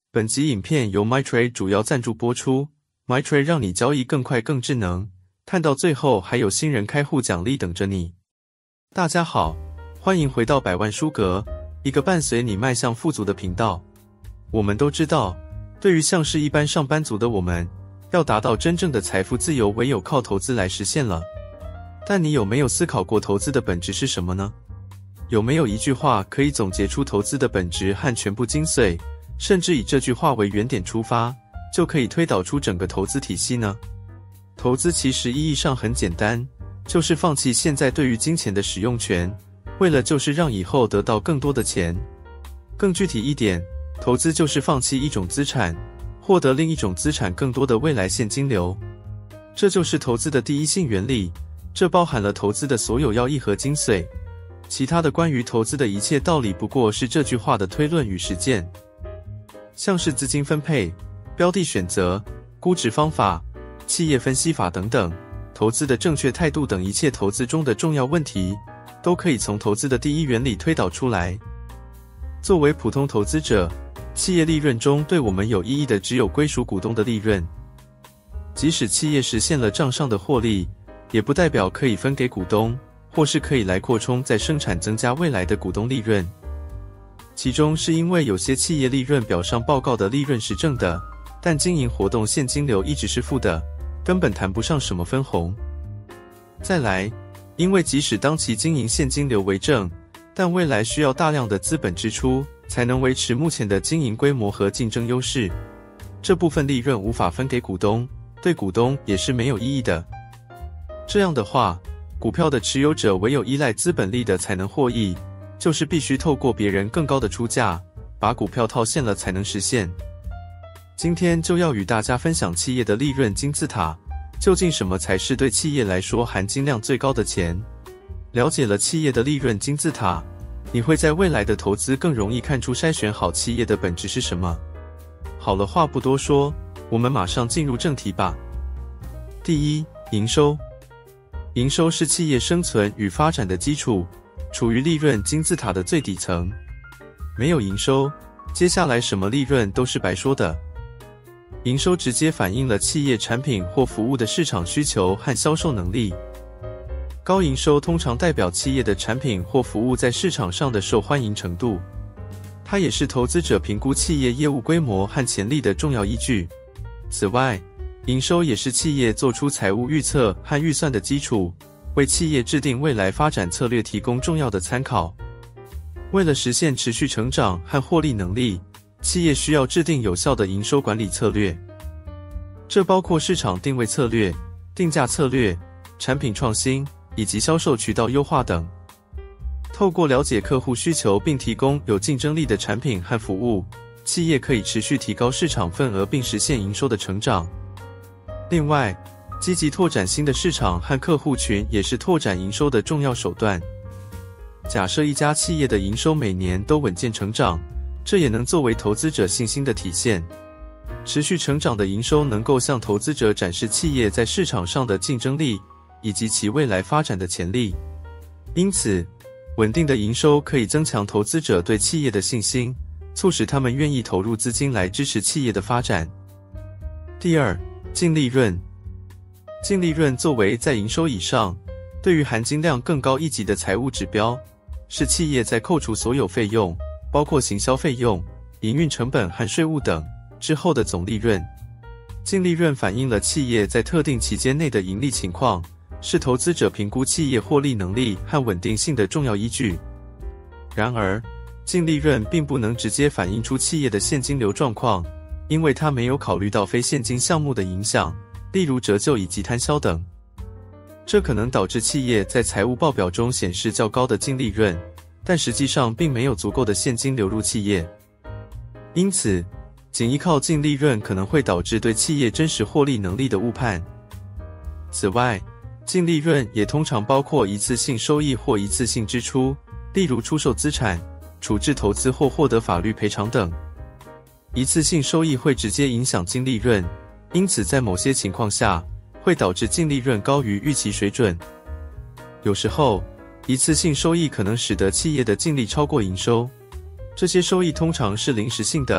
本集影片由 MyTrade 主要赞助播出。MyTrade 让你交易更快更智能，看到最后还有新人开户奖励等着你。大家好，欢迎回到百万书阁，一个伴随你迈向富足的频道。我们都知道，对于像是一般上班族的我们，要达到真正的财富自由，唯有靠投资来实现了。但你有没有思考过投资的本质是什么呢？有没有一句话可以总结出投资的本质和全部精髓，甚至以这句话为原点出发，就可以推导出整个投资体系呢？投资其实意义上很简单，就是放弃现在对于金钱的使用权，为了就是让以后得到更多的钱。更具体一点，投资就是放弃一种资产，获得另一种资产更多的未来现金流。这就是投资的第一性原理，这包含了投资的所有要义和精髓。其他的关于投资的一切道理不过是这句话的推论与实践。像是资金分配、标的选择、估值方法、企业分析法等等，投资的正确态度等一切投资中的重要问题，都可以从投资的第一原理推导出来。作为普通投资者，企业利润中对我们有意义的只有归属股东的利润。即使企业实现了账上的获利，也不代表可以分给股东，或是可以来扩充再生产增加未来的股东利润。其中是因为有些企业利润表上报告的利润是正的，但经营活动现金流一直是负的，根本谈不上什么分红。再来，因为即使当其经营现金流为正，但未来需要大量的资本支出，才能维持目前的经营规模和竞争优势。这部分利润无法分给股东，对股东也是没有意义的。这样的话，股票的持有者唯有依赖资本利的才能获益，就是必须透过别人更高的出价，把股票套现了才能实现。今天就要与大家分享企业的利润金字塔，究竟什么才是对企业来说含金量最高的钱？了解了企业的利润金字塔，你会在未来的投资更容易看出筛选好企业的本质是什么。好了，话不多说，我们马上进入正题吧。第一，营收。营收是企业生存与发展的基础，处于利润金字塔的最底层。没有营收，接下来什么利润都是白说的。营收直接反映了企业产品或服务的市场需求和销售能力。高营收通常代表企业的产品或服务在市场上的受欢迎程度，它也是投资者评估企业业务规模和潜力的重要依据。此外，营收也是企业做出财务预测和预算的基础，为企业制定未来发展策略提供重要的参考。为了实现持续成长和获利能力，企业需要制定有效的营收管理策略。这包括市场定位策略、定价策略、产品创新以及销售渠道优化等。透过了解客户需求并提供有竞争力的产品和服务，企业可以持续提高市场份额并实现营收的成长。另外，积极拓展新的市场和客户群也是拓展营收的重要手段。假设一家企业的营收每年都稳健成长，这也能作为投资者信心的体现。持续成长的营收能够向投资者展示企业在市场上的竞争力，以及其未来发展的潜力。因此，稳定的营收可以增强投资者对企业的信心，促使他们愿意投入资金来支持企业的发展。第二，净利润。净利润作为在营收以上，对于含金量更高一级的财务指标，是企业在扣除所有费用，包括行销费用、营运成本和税务等之后的总利润。净利润反映了企业在特定期间内的盈利情况，是投资者评估企业获利能力和稳定性的重要依据。然而，净利润并不能直接反映出企业的现金流状况，因为它没有考虑到非现金项目的影响，例如折旧以及摊销等。这可能导致企业在财务报表中显示较高的净利润，但实际上并没有足够的现金流入企业。因此，仅依靠净利润可能会导致对企业真实获利能力的误判。此外，净利润也通常包括一次性收益或一次性支出，例如出售资产、处置投资或获得法律赔偿等。一次性收益会直接影响净利润，因此在某些情况下，会导致净利润高于预期水准。有时候，一次性收益可能使得企业的净利超过营收。这些收益通常是临时性的，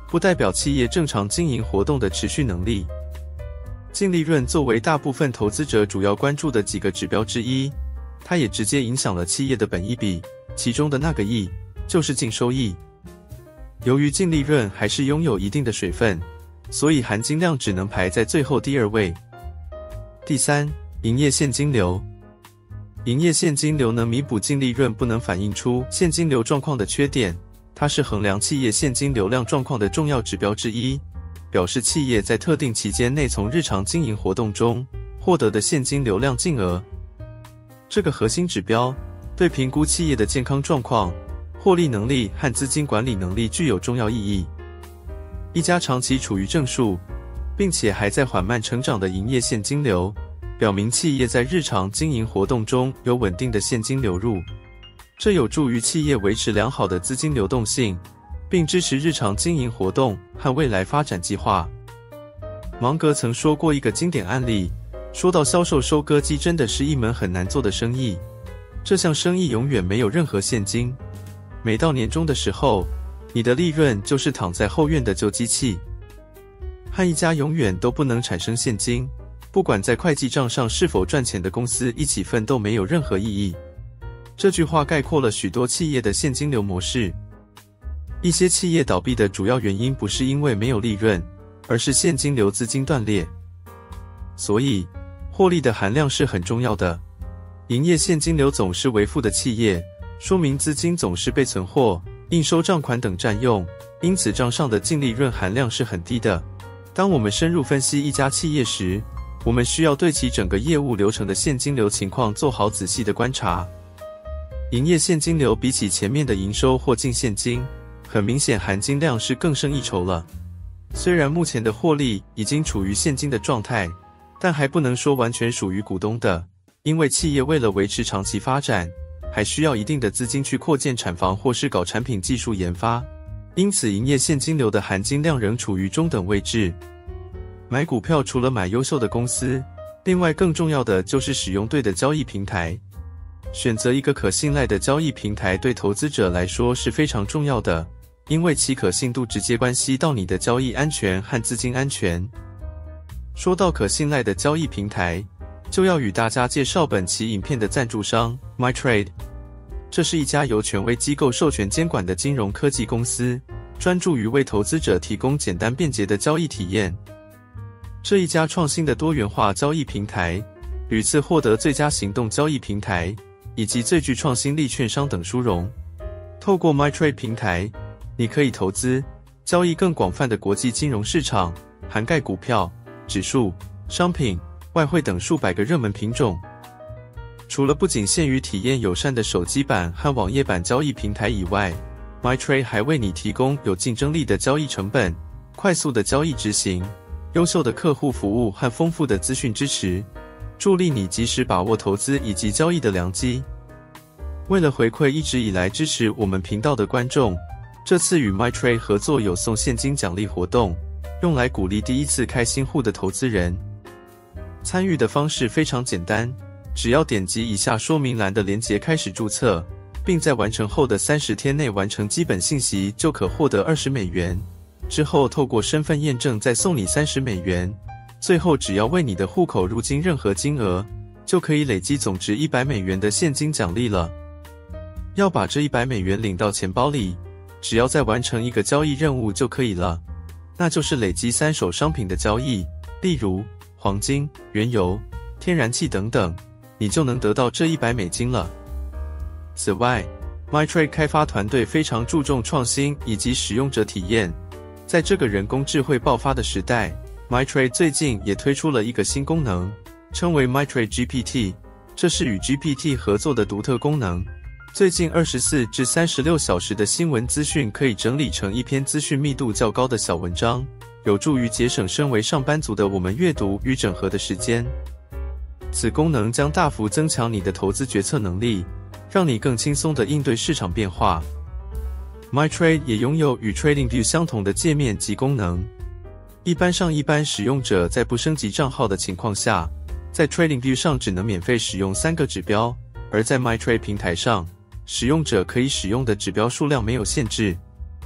不代表企业正常经营活动的持续能力。净利润作为大部分投资者主要关注的几个指标之一，它也直接影响了企业的本益比，其中的那个亿就是净收益。由于净利润还是拥有一定的水分，所以含金量只能排在最后第2位。第3，营业现金流。营业现金流能弥补净利润不能反映出现金流状况的缺点，它是衡量企业现金流量状况的重要指标之一，表示企业在特定期间内从日常经营活动中获得的现金流量净额。这个核心指标对评估企业的健康状况、获利能力和资金管理能力具有重要意义。一家长期处于正数，并且还在缓慢成长的营业现金流，表明企业在日常经营活动中有稳定的现金流入，这有助于企业维持良好的资金流动性，并支持日常经营活动和未来发展计划。芒格曾说过一个经典案例，说到销售收割机真的是一门很难做的生意，这项生意永远没有任何现金，每到年终的时候，你的利润就是躺在后院的旧机器。和一家永远都不能产生现金，不管在会计账上是否赚钱的公司一起奋斗没有任何意义。这句话概括了许多企业的现金流模式。一些企业倒闭的主要原因不是因为没有利润，而是现金流资金断裂。所以，获利的含量是很重要的。营业现金流总是为负的企业，说明资金总是被存货、应收账款等占用，因此账上的净利润含量是很低的。当我们深入分析一家企业时，我们需要对其整个业务流程的现金流情况做好仔细的观察。营业现金流比起前面的营收或净现金，很明显含金量是更胜一筹了。虽然目前的获利已经处于现金的状态，但还不能说完全属于股东的，因为企业为了维持长期发展，还需要一定的资金去扩建产房或是搞产品技术研发，因此营业现金流的含金量仍处于中等位置。买股票除了买优秀的公司，另外更重要的就是使用对的交易平台。选择一个可信赖的交易平台对投资者来说是非常重要的，因为其可信度直接关系到你的交易安全和资金安全。说到可信赖的交易平台，就要与大家介绍本期影片的赞助商 MyTrade。这是一家由权威机构授权监管的金融科技公司，专注于为投资者提供简单便捷的交易体验。这一家创新的多元化交易平台，屡次获得最佳行动交易平台以及最具创新力券商等殊荣。透过 MyTrade 平台，你可以投资、交易更广泛的国际金融市场，涵盖股票、指数、商品、外汇等数百个热门品种。除了不仅限于体验友善的手机版和网页版交易平台以外， MyTrade 还为你提供有竞争力的交易成本、快速的交易执行、优秀的客户服务和丰富的资讯支持，助力你及时把握投资以及交易的良机。为了回馈一直以来支持我们频道的观众，这次与 MyTrade 合作有送现金奖励活动，用来鼓励第一次开新户的投资人。参与的方式非常简单，只要点击以下说明栏的连结开始注册，并在完成后的30天内完成基本信息，就可获得20美元。之后透过身份验证再送你30美元，最后只要为你的户口入金任何金额，就可以累积总值100美元的现金奖励了。要把这100美元领到钱包里，只要再完成一个交易任务就可以了，那就是累积3手商品的交易，例如黄金、原油、天然气等等，你就能得到这100美金了。此外， MyTrade 开发团队非常注重创新以及使用者体验。在这个人工智慧爆发的时代， MyTrade 最近也推出了一个新功能，称为 MyTrade GPT， 这是与 GPT 合作的独特功能。最近24至36小时的新闻资讯可以整理成一篇资讯密度较高的小文章，有助于节省身为上班族的我们阅读与整合的时间。此功能将大幅增强你的投资决策能力，让你更轻松地应对市场变化。MyTrade 也拥有与 TradingView 相同的界面及功能。一般使用者在不升级账号的情况下，在 TradingView 上只能免费使用3个指标，而在 MyTrade 平台上，使用者可以使用的指标数量没有限制。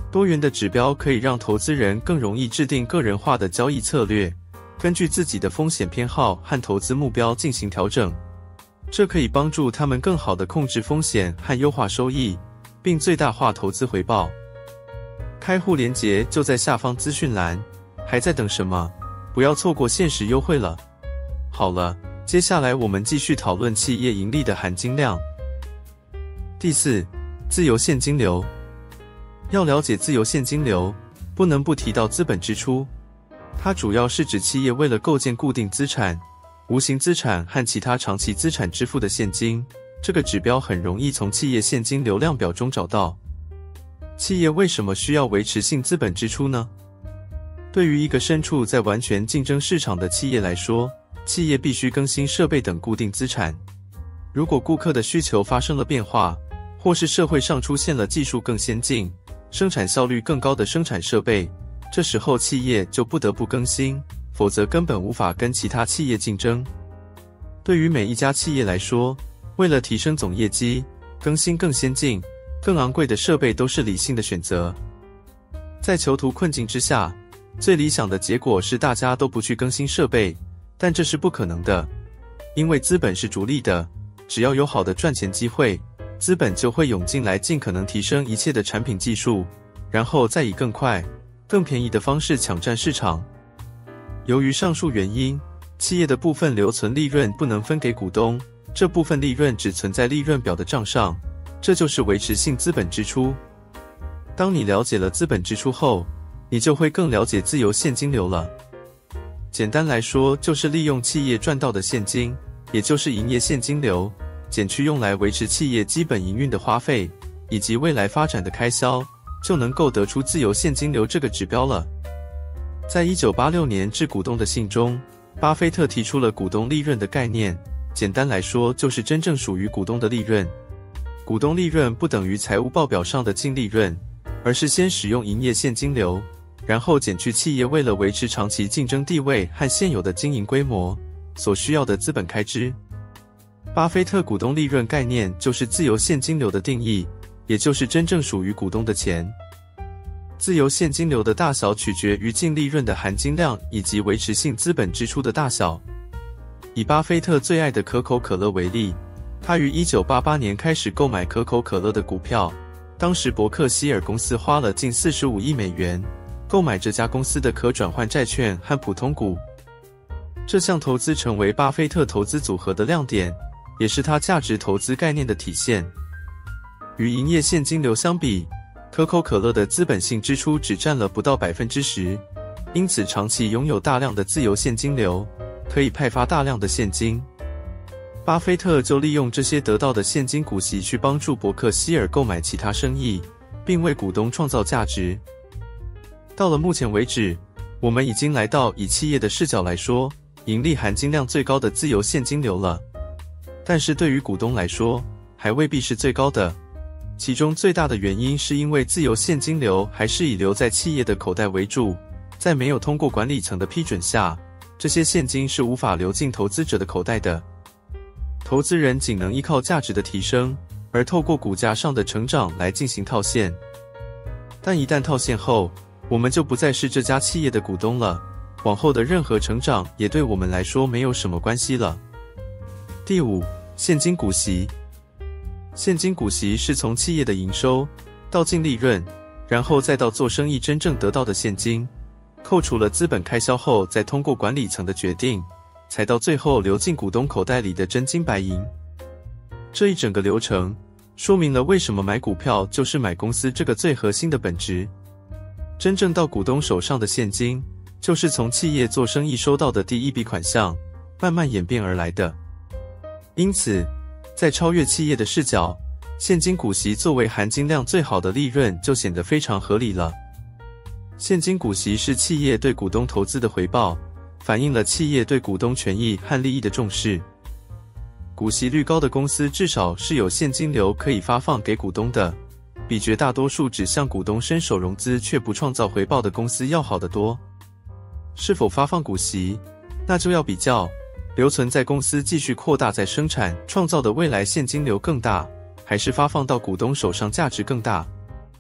多元的指标可以让投资人更容易制定个人化的交易策略，根据自己的风险偏好和投资目标进行调整。这可以帮助他们更好地控制风险和优化收益，并最大化投资回报。开户连结就在下方资讯栏，还在等什么？不要错过限时优惠了。好了，接下来我们继续讨论企业盈利的含金量。第四，自由现金流。要了解自由现金流，不能不提到资本支出。它主要是指企业为了构建固定资产、无形资产和其他长期资产支付的现金。这个指标很容易从企业现金流量表中找到。企业为什么需要维持性资本支出呢？对于一个身处在完全竞争市场的企业来说，企业必须更新设备等固定资产。如果顾客的需求发生了变化，或是社会上出现了技术更先进、生产效率更高的生产设备，这时候企业就不得不更新，否则根本无法跟其他企业竞争。对于每一家企业来说，为了提升总业绩，更新更先进、更昂贵的设备都是理性的选择。在囚徒困境之下，最理想的结果是大家都不去更新设备，但这是不可能的，因为资本是逐利的，只要有好的赚钱机会，资本就会涌进来，尽可能提升一切的产品技术，然后再以更快、更便宜的方式抢占市场。由于上述原因，企业的部分留存利润不能分给股东，这部分利润只存在利润表的账上，这就是维持性资本支出。当你了解了资本支出后，你就会更了解自由现金流了。简单来说，就是利用企业赚到的现金，也就是营业现金流，减去用来维持企业基本营运的花费，以及未来发展的开销，就能够得出自由现金流这个指标了。在1986年致股东的信中，巴菲特提出了股东利润的概念，简单来说就是真正属于股东的利润。股东利润不等于财务报表上的净利润，而是先使用营业现金流，然后减去企业为了维持长期竞争地位和现有的经营规模所需要的资本开支。巴菲特股东利润概念就是自由现金流的定义，也就是真正属于股东的钱。自由现金流的大小取决于净利润的含金量以及维持性资本支出的大小。以巴菲特最爱的可口可乐为例，他于1988年开始购买可口可乐的股票，当时伯克希尔公司花了近45亿美元购买这家公司的可转换债券和普通股。这项投资成为巴菲特投资组合的亮点，也是他价值投资概念的体现。与营业现金流相比，可口可乐的资本性支出只占了不到 10%， 因此长期拥有大量的自由现金流，可以派发大量的现金。巴菲特就利用这些得到的现金股息去帮助伯克希尔购买其他生意，并为股东创造价值。到了目前为止，我们已经来到以企业的视角来说，盈利含金量最高的自由现金流了。但是对于股东来说，还未必是最高的。其中最大的原因是因为自由现金流还是以留在企业的口袋为主，在没有通过管理层的批准下，这些现金是无法流进投资者的口袋的。投资人仅能依靠价值的提升，而透过股价上的成长来进行套现。但一旦套现后，我们就不再是这家企业的股东了，往后的任何成长也对我们来说没有什么关系了。第五，现金股息。现金股息是从企业的营收到净利润，然后再到做生意真正得到的现金，扣除了资本开销后，再通过管理层的决定，才到最后流进股东口袋里的真金白银。这一整个流程说明了为什么买股票就是买公司这个最核心的本质。真正到股东手上的现金，就是从企业做生意收到的第一笔款项，慢慢演变而来的。因此，在超越企业的视角，现金股息作为含金量最好的利润就显得非常合理了。现金股息是企业对股东投资的回报，反映了企业对股东权益和利益的重视。股息率高的公司至少是有现金流可以发放给股东的，比绝大多数只向股东伸手融资却不创造回报的公司要好得多。是否发放股息，那就要比较留存在公司继续扩大再生产创造的未来现金流更大，还是发放到股东手上价值更大。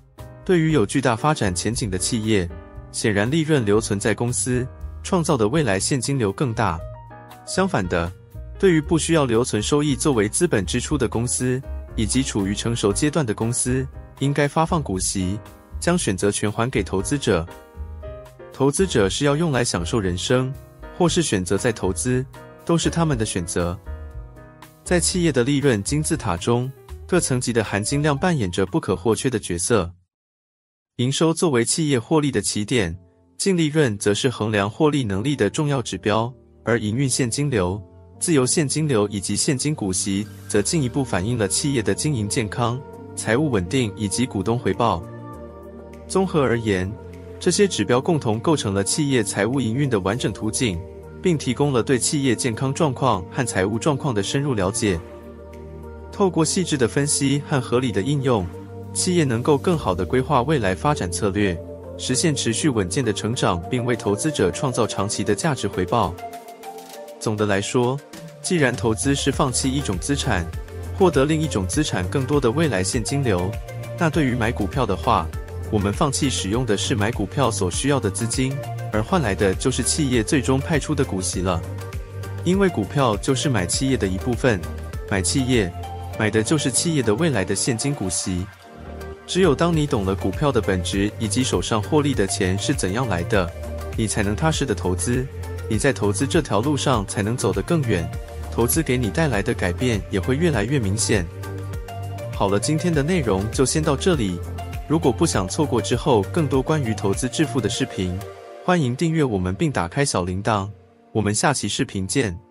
对于有巨大发展前景的企业，显然利润留存在公司，创造的未来现金流更大。相反的，对于不需要留存收益作为资本支出的公司，以及处于成熟阶段的公司，应该发放股息，将选择权还给投资者。投资者是要用来享受人生，或是选择再投资，都是他们的选择。在企业的利润金字塔中，各层级的含金量扮演着不可或缺的角色。营收作为企业获利的起点，净利润则是衡量获利能力的重要指标，而营运现金流、自由现金流以及现金股息则进一步反映了企业的经营健康、财务稳定以及股东回报。综合而言，这些指标共同构成了企业财务营运的完整图景，并提供了对企业健康状况和财务状况的深入了解。透过细致的分析和合理的应用，企业能够更好地规划未来发展策略，实现持续稳健的成长，并为投资者创造长期的价值回报。总的来说，既然投资是放弃一种资产，获得另一种资产更多的未来现金流，那对于买股票的话，我们放弃使用的是买股票所需要的资金，而换来的就是企业最终派出的股息了。因为股票就是买企业的一部分，买企业，买的就是企业的未来的现金股息。只有当你懂了股票的本质以及手上获利的钱是怎样来的，你才能踏实的投资，你在投资这条路上才能走得更远，投资给你带来的改变也会越来越明显。好了，今天的内容就先到这里。如果不想错过之后更多关于投资致富的视频，欢迎订阅我们并打开小铃铛。我们下期视频见。